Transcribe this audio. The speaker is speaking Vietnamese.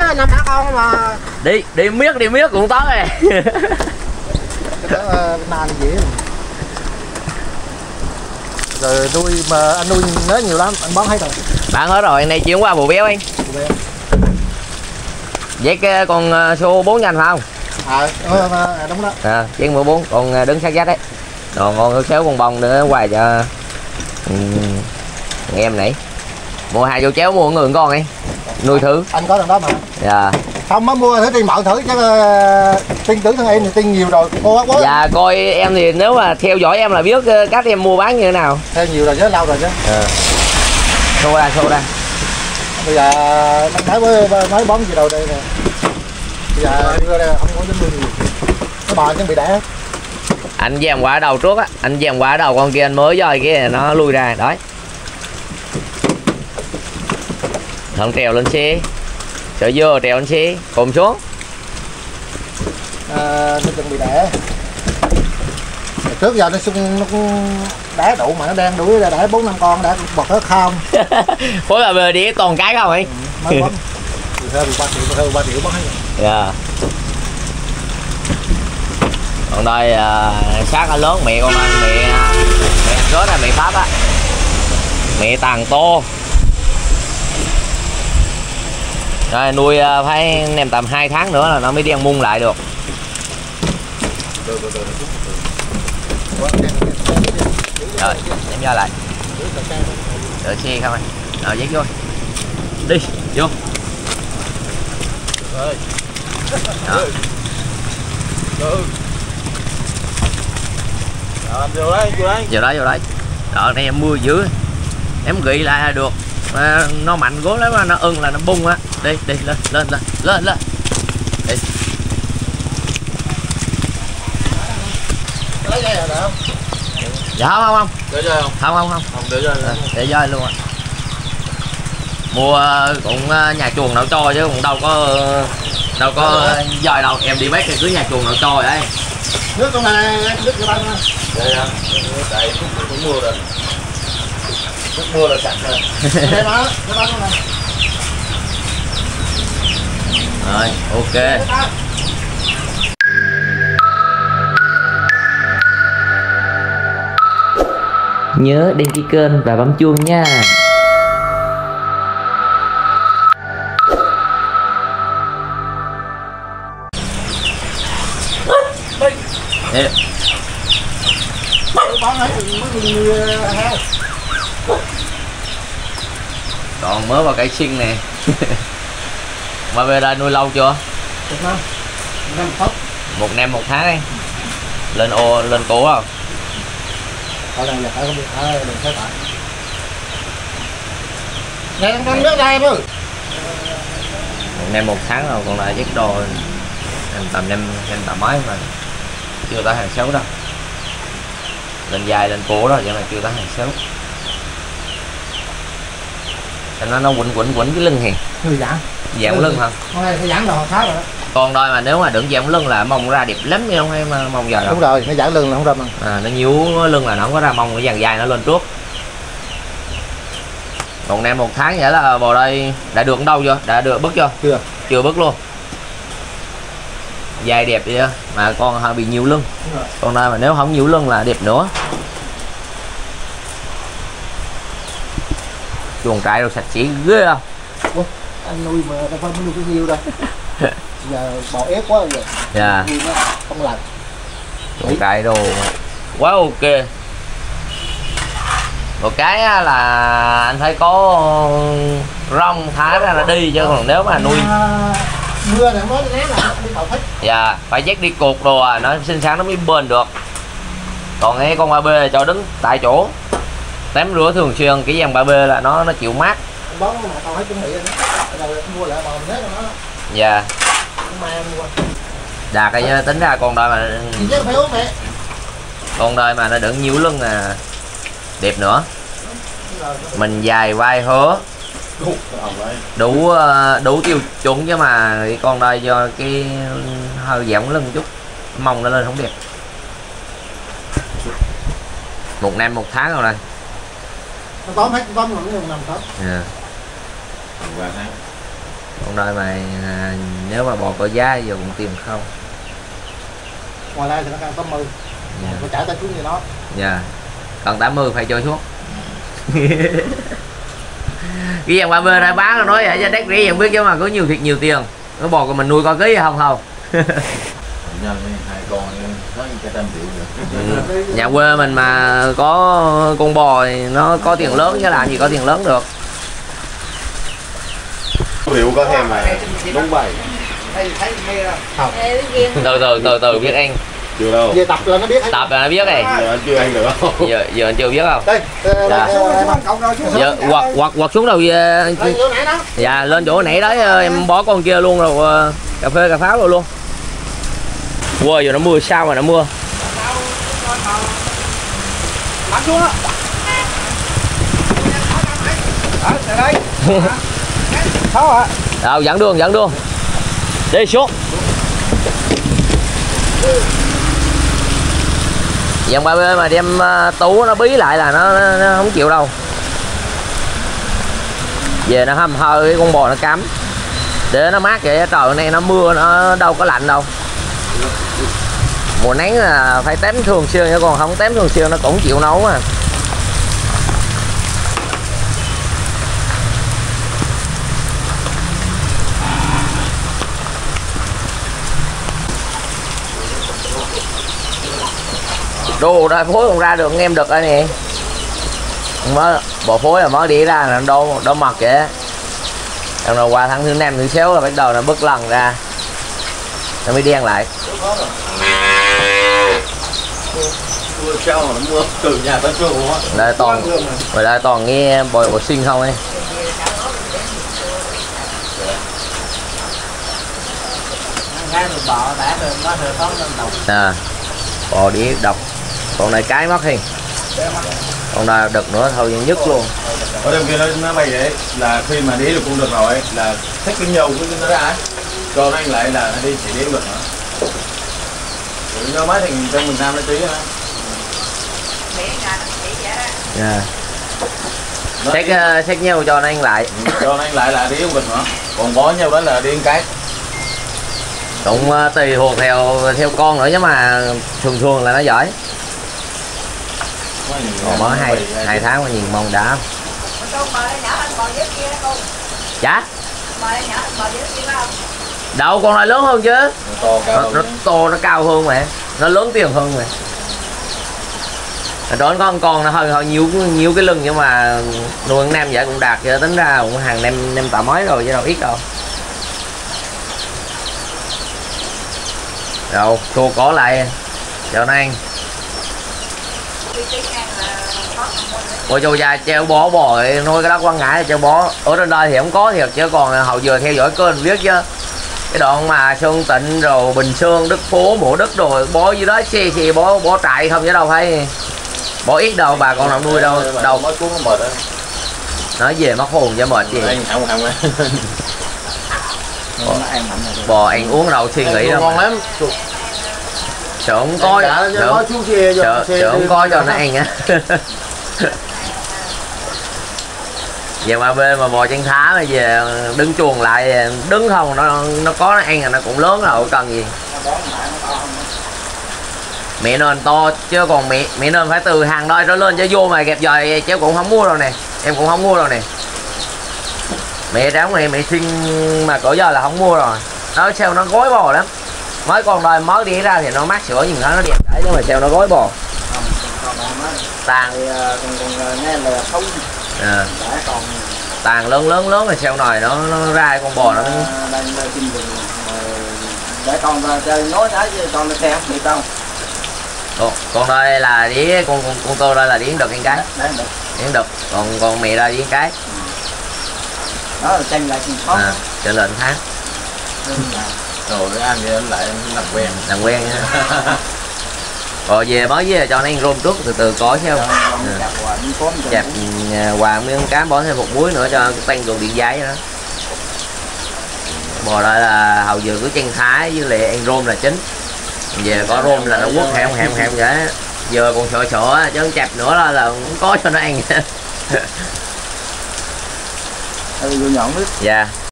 năm bác con mà đi miết cũng tới rồi. Nàn dễ rồi nuôi mà anh nuôi nó nhiều lắm, anh bán hết rồi. Bán hết rồi, anh này chuyển qua bù béo anh. Vậy cái con số 4 nhanh phải không? Đúng đó. Chiếc mũ 4 con đứng sát vách đấy. Rồi con xéo con bông nữa hoài cho em nãy. Mua 2 vô chéo mua người con ấy. Nuôi thử. Anh có thằng đó mà. Dạ. Không mới mua thử trên mọi thử chứ tin tưởng thằng em thì tin nhiều rồi cô quá. Dạ coi em thì nếu mà theo dõi em là biết cách em mua bán như thế nào. Theo nhiều rồi chứ lâu rồi chứ. Xô ra. Bây giờ mới bón gì đâu đây nè. Bây giờ đưa đây không có dính nuôi nhiều. Cái bò chuẩn bị đẻ. Anh dèm qua đầu trước á, anh dèm qua đầu con kia anh mới rồi cái nó lui ra đấy. Không trèo lên xe. Sợ dơ trèo lên xe, cùng xuống. Nó chuẩn bị đẻ. Trước giờ nó cũng đẻ đủ mà nó đang đuổi ra đẻ 4-5 con đã bật hết không. Khối là về đi toàn cái không ấy. Mới bấm. Hơn 3 triệu bấm hết rồi. Dạ. Còn đây sát ở lớn mẹ con anh mẹ rớt là mẹ Pháp á. Mẹ tàng tô. Rồi nuôi phải nem tầm 2 tháng nữa là nó mới đen mung lại được. Rồi, em ra lại. Đợi xe không anh. Rồi dắt vô. Đi, vô. Đó. Vô đây. Vô đấy. Đó, này em mua dữ. Em gỉ lại là được. Nó mạnh gố lắm, nó ưng là nó bung á. Đi, lên. Đi. Lấy dây rồi không? Dạ không. Để dây không? Không. Để dây luôn. Để dây luôn ạ. Mua cũng nhà chuồng nào cho chứ cũng đâu có dời đâu, em đi bắt thì cứ nhà chuồng nào cho vậy. Nước trong này, nước cho băng. Đây cũng mua rồi. Nước mua là sạch rồi. Đây má, nó băng này. Rồi, ok. Nhớ đăng ký kênh và bấm chuông nha. Còn mới vào cái sinh nè. Mà về đây nuôi lâu chưa? 1 năm 1 tháng đi. Lên cổ không? Ở đây là phải không biết, đừng thấy tại. Nè con nước đây em ơi. 1 năm 1 tháng rồi, còn lại chiếc đồ em tầm mấy mà chưa tới hàng xấu đâu. Lên dài lên cổ rồi nhưng mà chưa tới hàng xấu. Nó quẩn cái lưng hiền. Dạng lưng hả? Con này phải giãn đầu tháng rồi đó. Con đôi mà nếu mà đừng dạng lưng là mông ra đẹp lắm không hay mà mông giờ đâu. Đúng rồi, nó giãn lưng là không ra mà. Nó nhíu lưng là nó không có ra mông, nó dàn dài nó lên trước. 1 năm 1 tháng vậy là bò đây đã được đâu chưa? Đã được bứt chưa? Chưa bứt luôn. Dài đẹp vậy đó. Mà con hơi bị nhiều lưng. Con đây mà nếu không nhiều lưng là đẹp nữa. Chuồng trại đâu sạch sẽ ghê không? Ủa, anh nuôi mà đâu phải nuôi cái nhiêu đâu. Giờ bò ép quá rồi. Dạ. Không lành. Chuồng trại đồ quá ok. Một cái là anh thấy có rong thả ra là đi chứ còn nếu mà nuôi mưa thì không nói ném là đi tàu thích. Dạ, phải dắt đi cột đồ nó sinh sản nó mới bền được. Còn cái con 3B cho đứng tại chỗ. Tắm rửa thường xuyên, cái dàn 3B là nó chịu mát. Bón mà tao thấy chuẩn bị rồi mua lại bò mình nó. Dạ. Mai em mua. Đạt cái tính ra con đôi mà phải uống mẹ. Con đôi mà nó đựng nhiều lưng là đẹp nữa. Mình dài vai hứa. Đủ tiêu chuẩn chứ mà cái con đây do cái hơi giảm lưng chút mông nó lên không đẹp. 1 năm 1 tháng rồi đây. Nó tóm hết tóm rồi nó nằm hết. Yeah. Còn đời mà nếu mà bò có giá giờ cũng tiền không. Ngoài đây thì nó càng 80. Dạ. Phải trả tay xuống như nó. Dạ. Còn 80 phải cho xuống. Cái dàn 30 ra bán nó nói vậy cho đắt rẻ không biết chứ mà có nhiều thiệt nhiều tiền. Nó bò của mình nuôi con ký không không. Nhân hai con nó 100 triệu. Nhà quê mình mà có con bò thì nó có tiền lớn chứ làm gì có tiền lớn được. Liệu có thêm mà đúng bài. Không. Từ biết anh. Chưa đâu. Về tập là nó biết. Tập là nó biết này. Giờ anh chưa ăn được không? Giờ anh chưa biết không? Đây. Dạ. Giờ quật xuống đầu về. Dạ lên chỗ nãy đó em bó con kia luôn rồi cà phê cà pháo rồi luôn. Wow, giờ nó mưa sao mà nó mưa. Bắn xuống á. Đây. Sao ạ? Đâu dẫn đường. Đi xuống. Dòng 3B mà đem tú nó bí lại là nó không chịu đâu. Về nó hầm hơi cái con bò nó cắm. Để nó mát vậy trời nay nó mưa nó đâu có lạnh đâu. Mùa nắng là phải tém thường xuyên chứ còn không tém thường xuyên nó cũng chịu nấu mà. Đồ ra phối còn ra được anh em được đây nè. Mới bỏ phối là mới đi ra là đâu mật vậy. Rồi qua tháng thứ 5 thứ 6 là bắt đầu nó bứt lần ra. Nó mới đen lại. Mưa sao mà nó mưa từ nhà tới chỗ á. Đây toàn nghe bò sinh không ấy. À, bò đi độc. Còn này cái mất đi. Còn này đực nữa thôi nhất luôn. Ở đằng kia nó bay vậy là khi mà đi được cũng được rồi là thích cái nhau của nó ra. Còn anh lại là đi chỉ đi được nữa. Nó máy thì trong mình Nam nó tí hả? Dạ. Xét nhau cho anh lại. Cho anh lại là đi không được nữa. Còn bó nhau đó là đi ăn cái. Cũng tùy thuộc theo con nữa chứ mà thường là nó giỏi. Còn mới 2 tháng mà nhìn mông đã. Chát. Đâu con này lớn hơn chứ. Nó to nó cao hơn mà. Nó lớn tiền hơn mà. Đó có con nó hơi nhiều cái lưng nhưng mà nuôi con nam vậy cũng đạt chứ tính ra cũng hàng nem tạ mấy rồi chứ đâu ít đâu. Đâu cô có lại cho nó ăn. Ôi châu dài treo bó bò nuôi cái đất Quang Ngãi treo bó ở trên đây thì không có thiệt chứ còn hầu giờ theo dõi kênh biết chứ cái đoạn mà Sơn Tịnh rồi Bình Sơn Đức Phú Mộ Đức rồi bó dưới đó xe bó trại không chứ đâu phải bó ít đâu bà con nào nuôi đâu nói về mất hồn cho mệt gì. Bò ăn uống đâu suy nghĩ đâu ngon lắm. sợ không có sợ không có cho nó ăn á. Về mà bên mà bò chân thá mà về đứng chuồng lại đứng không nó có nó ăn là nó cũng lớn rồi cần gì. Mẹ nên to chứ còn mẹ nên phải từ hàng đôi trở lên chứ vô mà kẹp dời cháu cũng không mua đâu nè, em cũng không mua đâu nè. Mẹ tráng mẹ xin mà cỡ giờ là không mua rồi. Nó sao nó gói bò lắm. Mới con đôi mới đi ra thì nó mát sữa nhìn nó đẹp đấy nhưng mà sao nó gói bò. Tàn tàn lớn rồi sao nồi nó ra con bò nó để con chơi nói đấy chứ con theo không được đâu. Con đây là đi con tôi đây là điển được cái điển được còn mẹ đây điển cái đó là tranh lại khó trở lên tháng rồi cái ăn thì anh lại làm quen nha. Rồi về mới về cho nó ăn rôm trước từ từ có chứ không chặt quà miếng cám bỏ thêm một muối nữa cho tăng cường điện giấy đó. Bò đây là hầu giờ cứ chân thái với lại ăn rôm là chính. Về có rôm là nó quất hẹm vậy. Giờ còn sợ chứ chặt nữa là không có cho nó ăn. Nhọn nước. Dạ.